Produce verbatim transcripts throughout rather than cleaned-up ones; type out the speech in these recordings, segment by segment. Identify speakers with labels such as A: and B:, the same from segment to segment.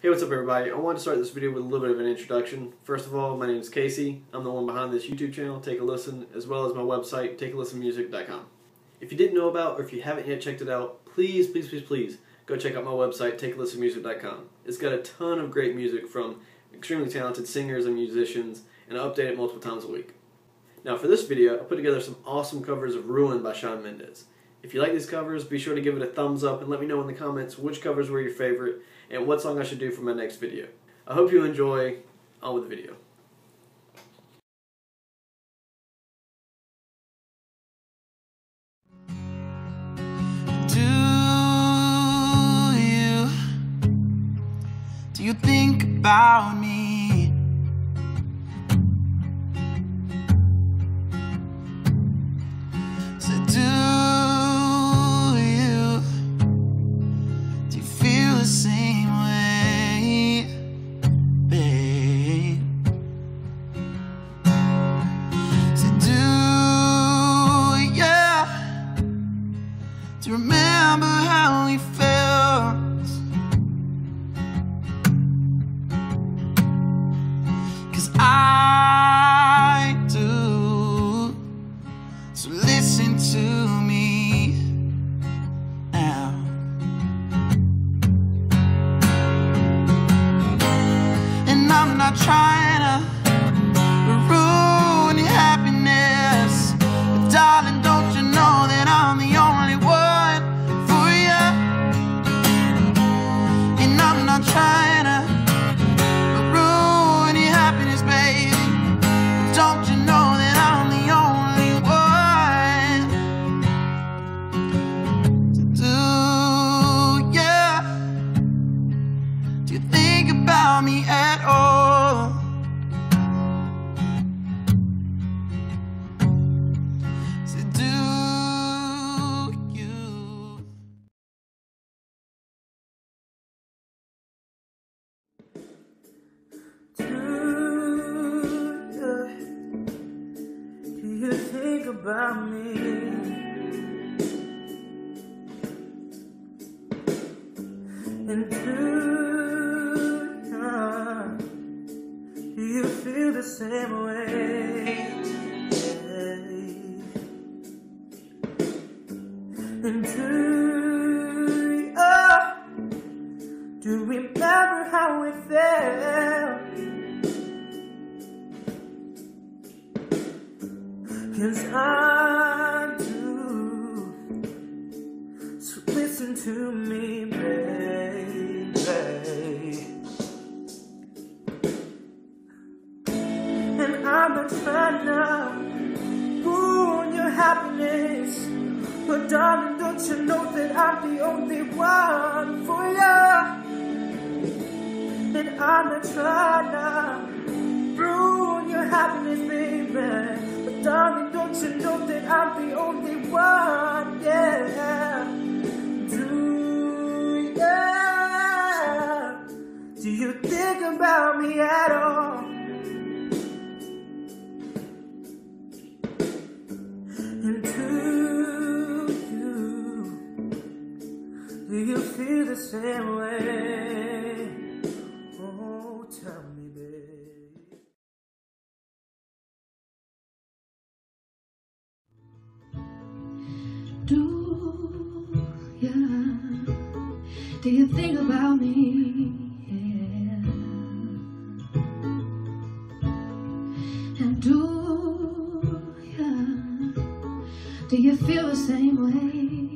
A: Hey, what's up everybody? I wanted to start this video with a little bit of an introduction. First of all, my name is Casey. I'm the one behind this YouTube channel, Take a Listen, as well as my website, take a listen music dot com. If you didn't know about or if you haven't yet checked it out, please, please, please, please go check out my website, take a listen music dot com. It's got a ton of great music from extremely talented singers and musicians, and I update it multiple times a week. Now for this video, I put together some awesome covers of Ruin by Shawn Mendes. If you like these covers, be sure to give it a thumbs up and let me know in the comments which covers were your favorite and what song I should do for my next video. I hope you enjoy. On with the video.
B: Do you, do you think about me? So do you, do you feel the same way, babe? So do you, do you remember how we felt? 'Cause I do. So listen to me now. And I'm not trying to ruin your happiness, but darling, don't you know that I'm the only one for you? And I'm not trying to ruin your happiness, baby, but don't you know that I'm the only one to do, yeah. Do you think about me at all? So do you?
C: Do you, do you think about me? And do you, do you feel the same way? And do you, do you remember how it felt? 'Cause I do. So listen to me, baby. And I'm not trying to ruin your happiness, but darling, don't you know that I'm the only one for you? And I'm not trying to ruin your happiness, baby, but darling, don't you know that I'm the only one, yeah. Do you, do you think about me at all? And do you, do you feel the same way? Oh, tell me, babe.
D: Do ya, do you think about me? Yeah. And do ya, do you feel the same way?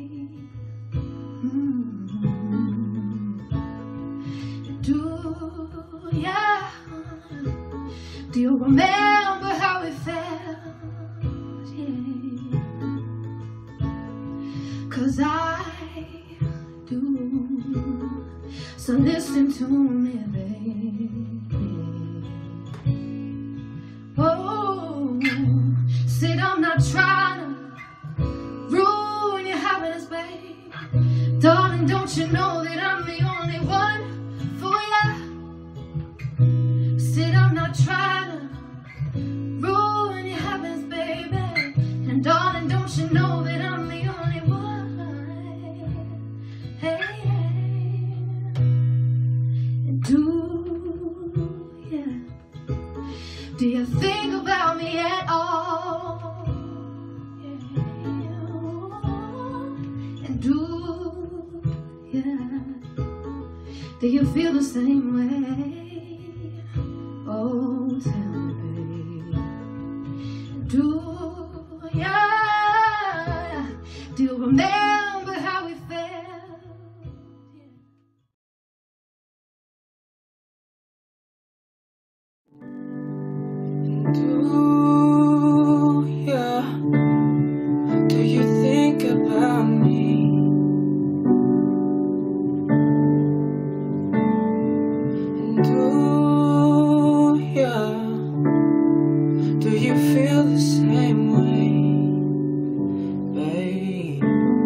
D: Mm. Do ya, do you remember how it felt? Yeah. 'Cause I do. So listen to me, baby. Oh, said I'm not trying to ruin your happiness, babe. Darling, don't you know that I'm the only one for you? Said I'm not trying to ruin your happiness, baby. And darling, don't you know that I'm the only one? Hey, hey. And do you feel the same way? Oh, tell me, babe. Do ya, do you remember how we felt?
C: Do ya, do you think about me? Do ya, do you feel the same way, babe?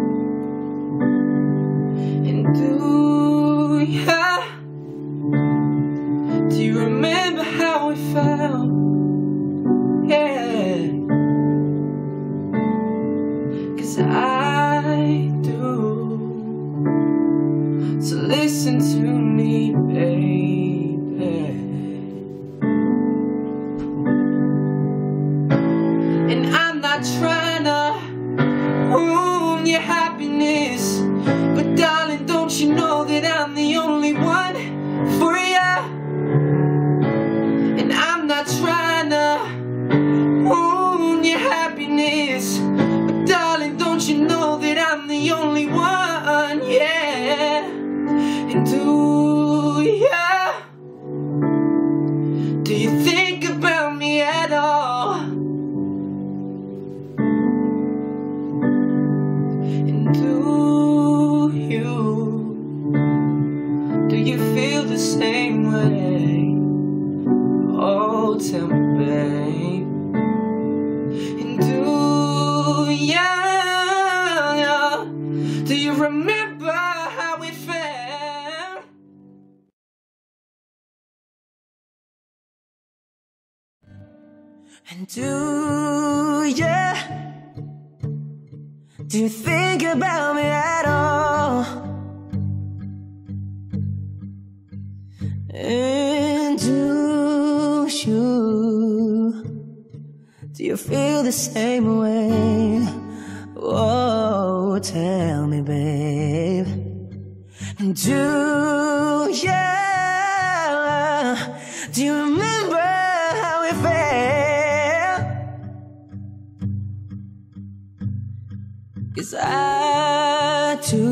C: And do ya, do you remember how we felt? Yeah, 'cause I do. So listen to me, baby. And I'm not trying to ruin your happiness, but darling, don't you know that I'm the only one for you? And I'm not trying to ruin your happiness, but darling, don't you know that I'm the only one, yeah. And do ya, do you think about me at all? And do you, do you feel the same way? Oh, tell me, babe. And do ya, do you remember how we felt? And do ya, do you think about me at all? And do you, do you feel the same way? Oh, tell me, babe. And do ya, do you remember how it felt? 'Cause I do.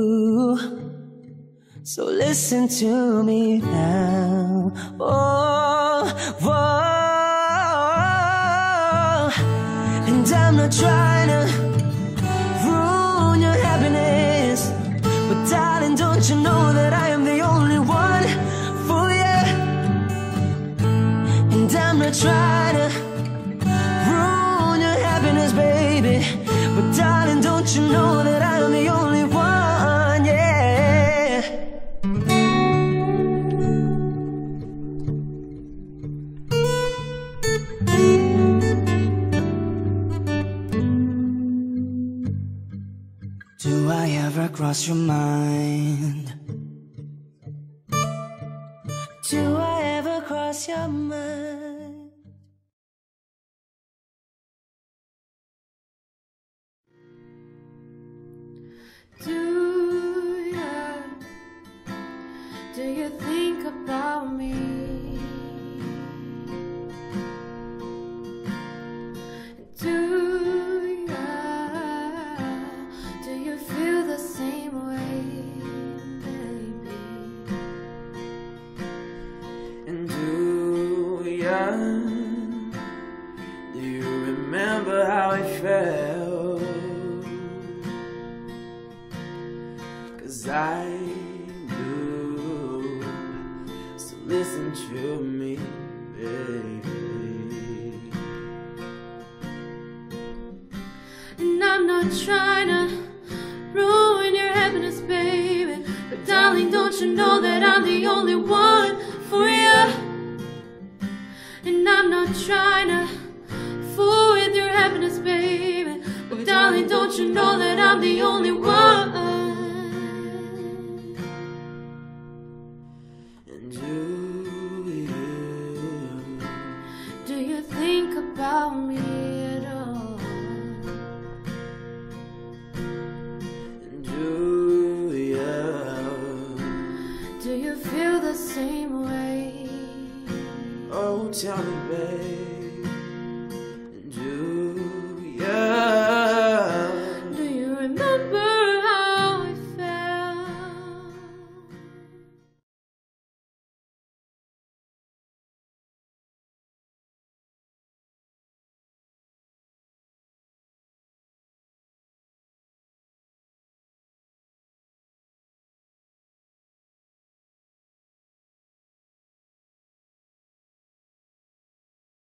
C: So listen to me now. Oh, whoa. And I'm not trying to ruin your happiness, but darling, don't you know that I am the only one for you? And I'm not trying to ruin your happiness, baby, but darling, don't you know that I am the only one, yeah. Do I ever cross your mind? Do I ever cross your mind?
D: Do ya, do you think about me? Do ya, do you feel the same way, baby?
C: And do ya, do you remember how it felt? 'Cause I do. So listen to me, baby.
D: And I'm not trying to ruin your happiness, baby, but darling, don't you know that I'm the only one for you? And I'm not trying to fool with your happiness, baby, but darling, don't you know that I'm the only one?
C: And do you,
D: do you think about me at all?
C: and do ya,
D: Do you
C: tell me, babe.